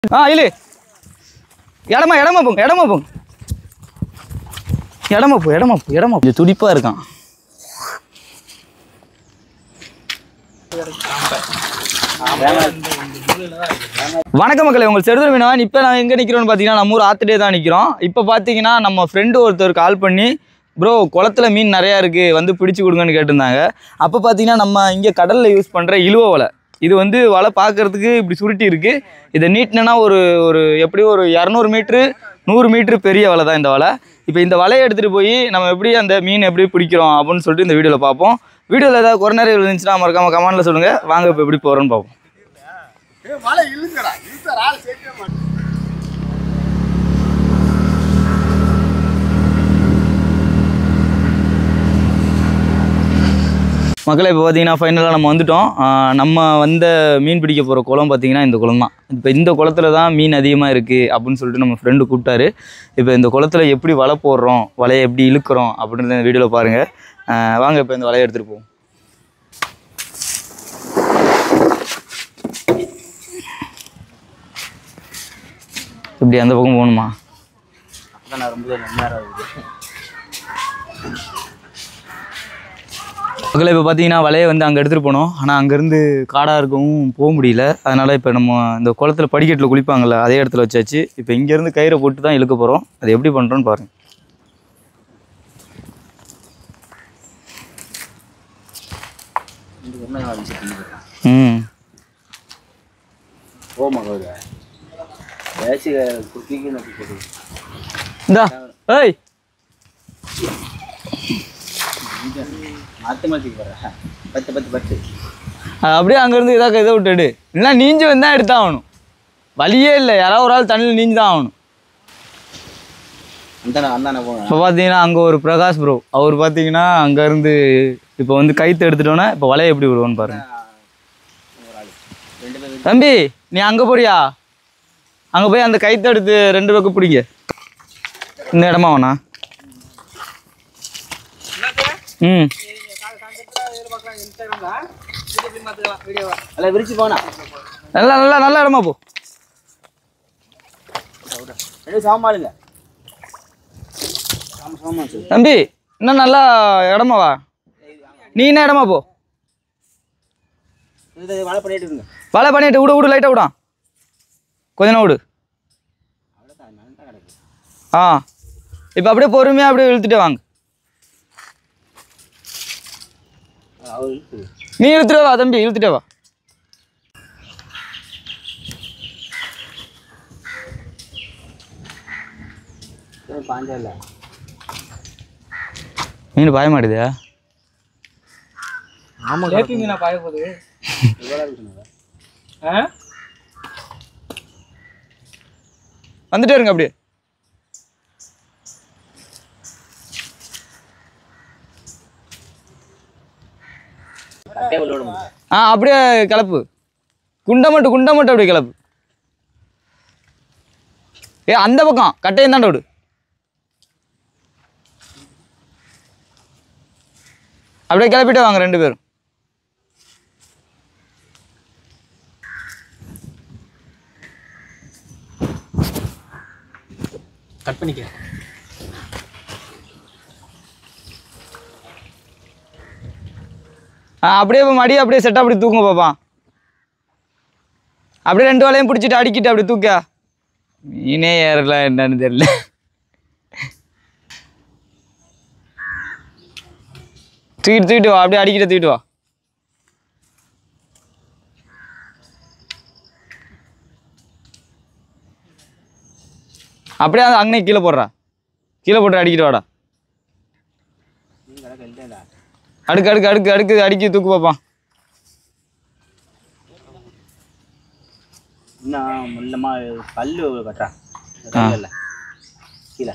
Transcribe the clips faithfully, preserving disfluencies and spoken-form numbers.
ஆ இல்லை இடமா இடமா போங்க இடமா போங்க இடமா போ இடமா போ இடமா கொஞ்சம் துடிப்பாக இருக்கான். வணக்க மக்களே, உங்கள் செடுதல் மீனவன். இப்போ நான் எங்கே நிற்கிறோன்னு பார்த்தீங்கன்னா நம்ம ஊர் ஆற்றுட்டே தான் நிற்கிறோம். இப்போ பார்த்தீங்கன்னா நம்ம ஃப்ரெண்டு ஒருத்தர் கால் பண்ணி ப்ரோ குளத்துல மீன் நிறையா இருக்குது வந்து பிடிச்சி கொடுங்கன்னு கேட்டிருந்தாங்க. அப்போ பார்த்தீங்கன்னா நம்ம இங்கே கடலில் யூஸ் பண்ணுற இழுவ வலை, இது வந்து வலை பார்க்குறதுக்கு இப்படி சுருட்டி இருக்குது. இதை நீட்டினா ஒரு ஒரு எப்படியும் ஒரு இரநூறு மீட்ரு நூறு மீட்ரு பெரிய வலை தான் இந்த வலை. இப்போ இந்த வலையை எடுத்துகிட்டு போய் நம்ம எப்படி அந்த மீன் எப்படி பிடிக்கிறோம் அப்படின்னு சொல்லிட்டு இந்த வீடியோவில் பார்ப்போம். வீடியோவில் ஏதாவது குறை நிறைய இருந்துச்சுன்னா மறக்காமல் கமெண்ட்டில் சொல்லுங்கள். வாங்க இப்போ எப்படி போகிறோன்னு பார்ப்போம். மக்களை இப்போ பார்த்தீங்கன்னா ஃபைனலாக நம்ம வந்துவிட்டோம். நம்ம வந்த மீன் பிடிக்க போகிற குளம் பார்த்தீங்கன்னா இந்த குளம் தான். இப்போ இந்த குளத்துல தான் மீன் அதிகமாக இருக்குது அப்படின்னு சொல்லிட்டு நம்ம ஃப்ரெண்டு கூப்பிட்டாரு. இப்போ இந்த குளத்துல எப்படி வலை போடுறோம், வலையை எப்படி இழுக்கிறோம் அப்படின்றத இந்த வீடியோவில் பாருங்கள். வாங்க இப்போ இந்த வலையை எடுத்துகிட்டு போவோம். இப்படி அந்த பக்கம் போகணுமா? மக்களை இப்போ பார்த்தீங்கன்னா வலையை வந்து அங்கே எடுத்துகிட்டு போனோம். ஆனால் அங்கேருந்து காடாக இருக்கவும் போக முடியல. அதனால் இப்போ நம்ம இந்த குளத்தில் படிக்கட்டில் குளிப்பாங்கள்ல அதே இடத்துல வச்சாச்சு. இப்போ இங்கேருந்து கயிறை போட்டு தான் இழுக்க போகிறோம். அது எப்படி பண்ணுறோன்னு பாருங்கள். ம் இந்தா ஏய் அப்படியே அங்கேருந்து இதாக இதை விட்டுடு. இல்லைன்னா நீஞ்சி வந்தால் எடுத்தாகணும். வழியே இல்லை, யாராவது ஒரு ஆள் தண்ணியில் நீஞ்சி தான் ஆகணும். இப்போ பார்த்தீங்கன்னா அங்கே ஒரு பிரகாஷ் ப்ரோ, அவர் பார்த்தீங்கன்னா அங்கேருந்து இப்போ வந்து கைத்து எடுத்துட்டோன்னே இப்போ வலையை எப்படி விடுவோன்னு பாருங்க. தம்பி நீ அங்கே போறியா? அங்கே போய் அந்த கைத்து எடுத்து ரெண்டு பக்கம் பிடிங்க. இந்த இடமா வேணா? ம் நல்லா நல்லா நல்ல இடமா போ. தம்பி இன்னும் நல்லா இடமா வா. நீ என்ன இடமா போ. வலை பண்ணிட்டு விடு விடு லைட்டாக விடான் கொஞ்ச நேரம் விடு. ஆ இப்போ அப்படியே பொறுமையாக அப்படியே இழுத்துட்டே வாங்க. நீ இழுத்துட்டே வா தம்பி, இழுத்துட்டே வா. மீன் பாய மாட்டேதா? ஆமாம் மீனா பாய போகுது. வந்துட்டே இருங்க அப்படியே. ஆ அப்படியே கிளப்பு. குண்டை மட்டும் குண்டை மட்டும் அப்படியே கிளப்பு. ஏ அந்த பக்கம் கட்டையும் தாண்ட விடு. அப்படியே கிளப்பிட்டே வாங்க ரெண்டு பேரும். கட் பண்ணிக்க. ஆ அப்படியே மடி அப்படியே செட்டாக அப்படி தூங்க பாப்பா. அப்படியே ரெண்டு வலையும் பிடிச்சிட்டு அடிக்கிட்டு அப்படி தூக்க. மீனே ஏறலாம் என்னன்னு தெரியல. தூக்கிட்டு தூக்கிட்டு வா, அப்படியே அடிக்கிட்ட தூக்கிட்டு வா. அப்படியே அங்கே கீழே போடுறா, கீழே போட்டு அடிக்கிட்டு வாடா. அடுக்கு அடுக்கு அடுக்கு அடுக்கு அடிக்கி தூக்கு பார்ப்பான். பல்லு கட்டுறா கீழே.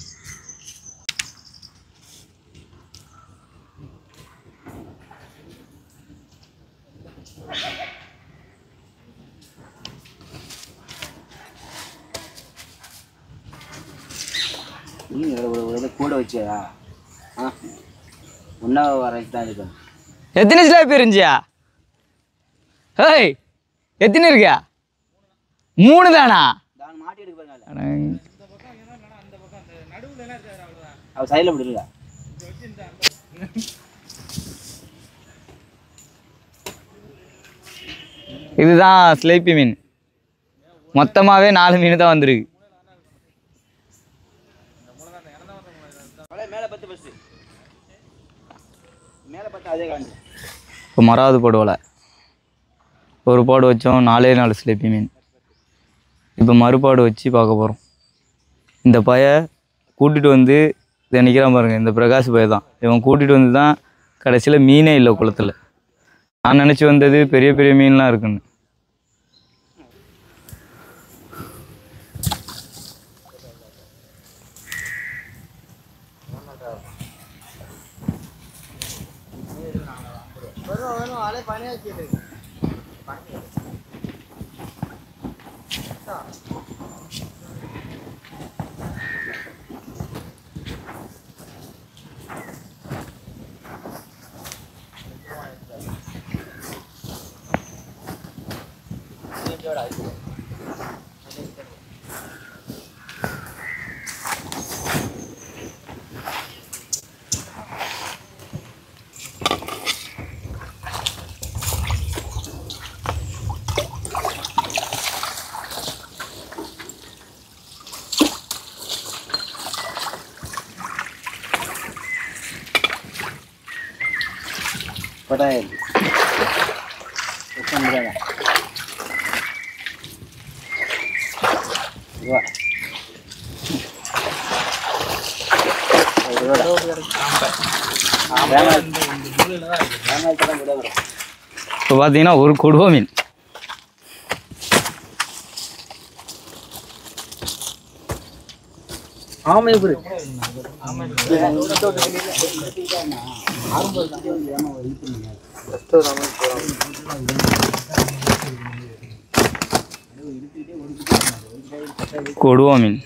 கூட வச்சியா? ஒன்றா வரைக்கும் தான் இருக்கும். எத்தனை சிலாப்பி இருந்துச்சியா? ஹேய் எத்தனை இருக்கியா? மூணு தானா? மாட்டி எடுக்க பாருங்க. அவர் சைடில் விடுங்க. இதுதான் ஸ்லேப்பி மீன். மொத்தமாகவே நாலு மீன் தான் வந்துருக்கு. இப்போ மறாவது போடுவலை ஒரு பாடு வச்சோம், நாலே நாலு ஸ்லேப்பி மீன். இப்போ மறுபாடு வச்சு பார்க்க போகிறோம். இந்த பைய கூட்டிகிட்டு வந்து இதை நிற்கிறான் பாருங்கள், இந்த பிரகாஷ் பைய தான். இவன் கூட்டிகிட்டு வந்து தான் கடைசியில் மீனே இல்லை குளத்தில். நான் நினச்சி வந்தது பெரிய பெரிய மீன்லாம் இருக்குன்னு. படாயில் இப்போ பார்த்தீங்கன்னா ஒரு கொடுவா மீன். ஆமை கொடுவா மீன்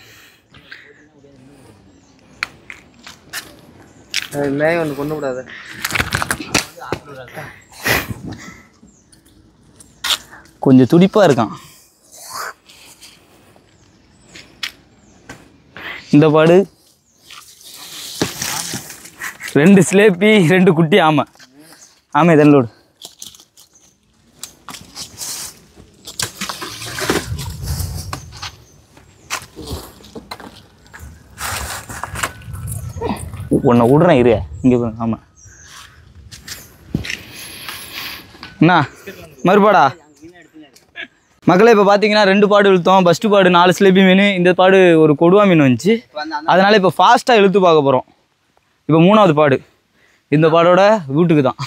மேய ஒன்று கொண்டு விடாது. கொஞ்சம் துடிப்பாக இருக்கான். இந்த பாடு ரெண்டு ஸ்லேப்பி ரெண்டு குட்டி ஆமை. ஆமை தன்னோடு உன்னை விடுறேன் இரு இங்கே. ஆமாம் என்ன மறுபாடா மக்களே? இப்போ பார்த்தீங்கன்னா ரெண்டு பாடு இழுத்தோம். ஃபஸ்ட்டு பாடு நாலு ஸ்லேப்பி மீன், இந்த பாடு ஒரு கொடுவா மீன் வந்துச்சு. அதனால் இப்போ ஃபாஸ்ட்டாக இழுத்து பார்க்க போகிறோம். இப்போ மூணாவது பாடு இந்த பாடோட வீட்டுக்கு தான்.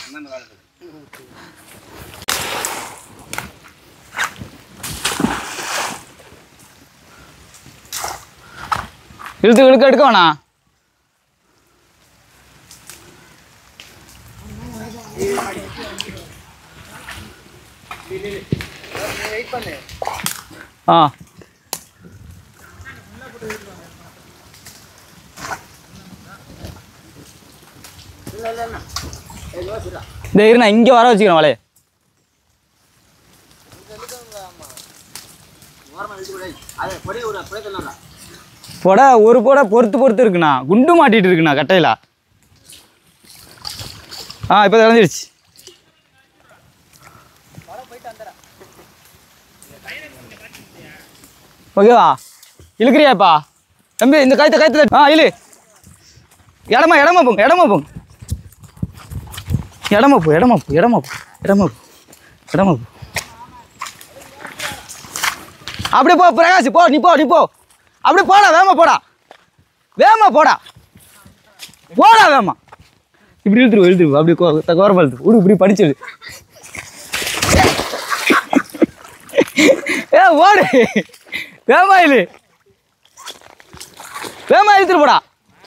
இழுத்து இழுக்க எடுக்க வேணா. ஆ இந்த இரு, நான் இங்கே வர வச்சுக்கிறேன் வலைய. பொட ஒரு பொட பொறுத்து பொறுத்து இருக்குண்ணா, குண்டு மாட்டிட்டு இருக்குண்ணா கட்டையில். ஆ இப்போ இறந்துருச்சு. ஓகேவா? இழுக்கிறியாப்பா தம்பி? இந்த கயத்தை கயத்தை ஆ இழு. இடமா இடமா போங்க, இடமா போங்க, இடமா போ, இடமா போ, இடமா போ, இடமா போ, இடமா போ. அப்படியே போ பிரகாஷ், போ நீ போ, நீ போ. அப்படியே போடா, வேமா போடா, வேமா போடா, போடா வேமா. இப்படி இழுத்துரு இழுத்துரு அப்படி கோரமா இழுத்து விடு, இப்படி படிச்சிடு. ஏ ஓடு, வேமா இழு, வேமா இழுத்துரு போடா.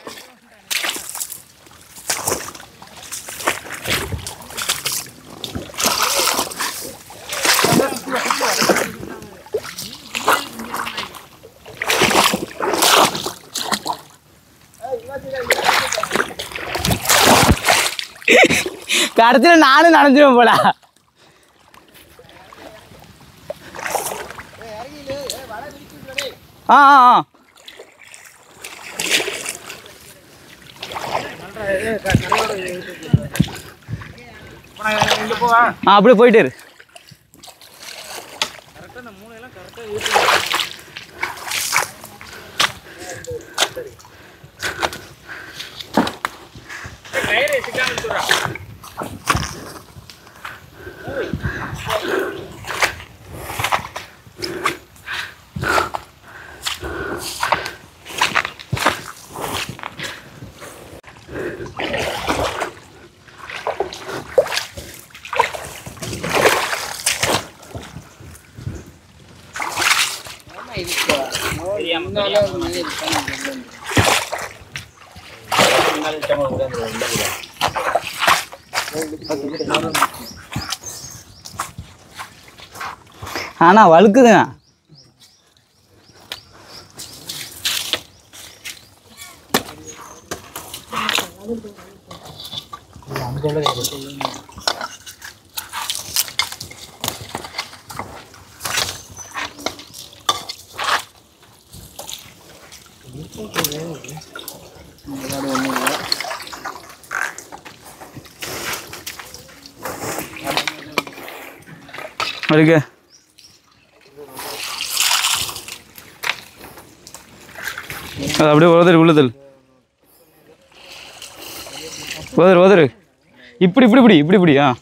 கடைசியில் நானும் நனைஞ்சிருவேன் போல. ஆ ஆ ஆ ஆ அப்படியே போயிட்டே இரு. ஆனா வழுக்குதுங்க. இருக்கு அது அப்படியே உதறு உள்ளதல் உதறு உதறு இப்படி இப்படி இப்படி இப்படி இப்படி ஆ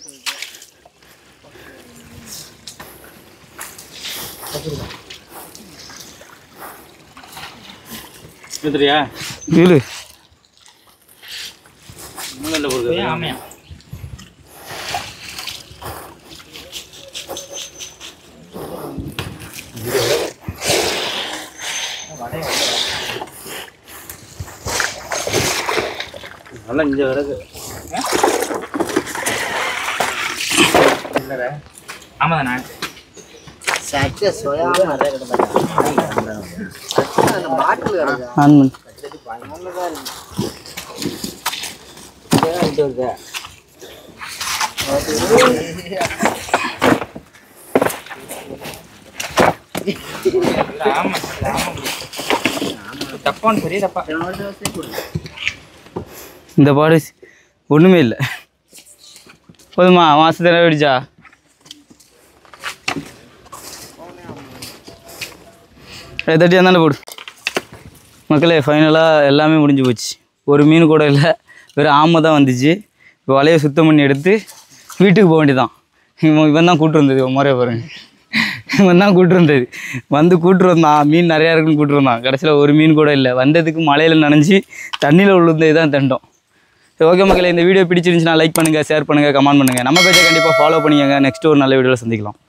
எடுத்துறியா இழு ஆமையா நல்லா இங்கே வரது ஆமாதாண்ணா சச்ச சோயா பாட்டில் ஆன் தப்பான்னு பெரிய தப்பா இந்த பாடு ஒன்றுமே இல்லை. போதுமா மாசத்துல வெடிச்சா தட்டி அந்தாண்ட போடு. மக்களே ஃபைனலாக எல்லாமே முடிஞ்சு போச்சு. ஒரு மீன் கூட இல்லை, வெறும் ஆமை தான் வந்துச்சு. இப்போ வலையை சுத்தம் பண்ணி எடுத்து வீட்டுக்கு போக வேண்டியதான். இவன் இவன் தான் கூட்டு வந்தது. முறைய பாருங்க, இவன் தான் கூட்டு வந்தது. வந்து கூட்டு வந்தான், மீன் நிறையா இருக்குன்னு கூட்டு வந்தான். கடைசியில் ஒரு மீன் கூட இல்லை. வந்ததுக்கு மழையில் நனைஞ்சி தண்ணியில் விழுந்தது தான் தண்டம். சரி ஓகே மக்களே, இந்த வீடியோ பிடிச்சிருந்துச்சுன்னா லைக் பண்ணுங்கள், ஷேர் பண்ணுங்கள், கமெண்ட் பண்ணுங்கள். நம்ம பேஜை கண்டிப்பாக ஃபாலோ பண்ணிக்கங்க. நெக்ஸ்ட் ஒரு நல்ல வீடியோவில் சந்திக்கலாம்.